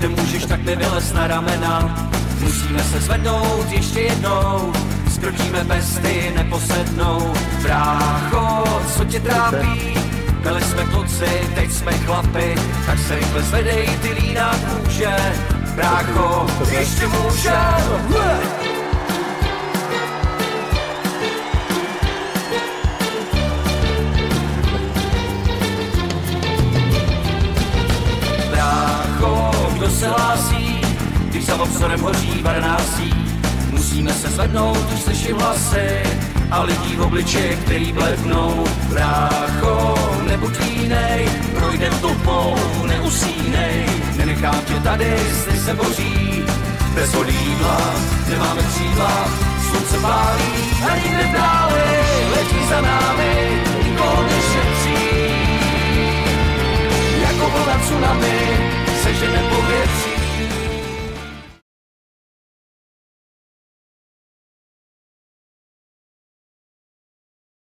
nemůžeš, tak nevylez na ramena. Musíme se zvednout ještě jednou, skrotíme pesty, neposednou. Brácho, co tě trápí? Byli jsme kluci, teď jsme chlapi, tak se rychle zvedej, ty lína kůže. Brácho, ještě může. Brácho, kdo se hlásí, když za obzorem hoří varná síť? Musíme se zvednout, už slyším hlasy a lidí v obličeji, který blednou. Brácho, nebuď línej, projdem tupou, neusínej. Nenechám tě tady, sny se boří, bez vody jídla, nemáme křídla, slunce pálí a nikde dále letí za námi, nikoho nešetří.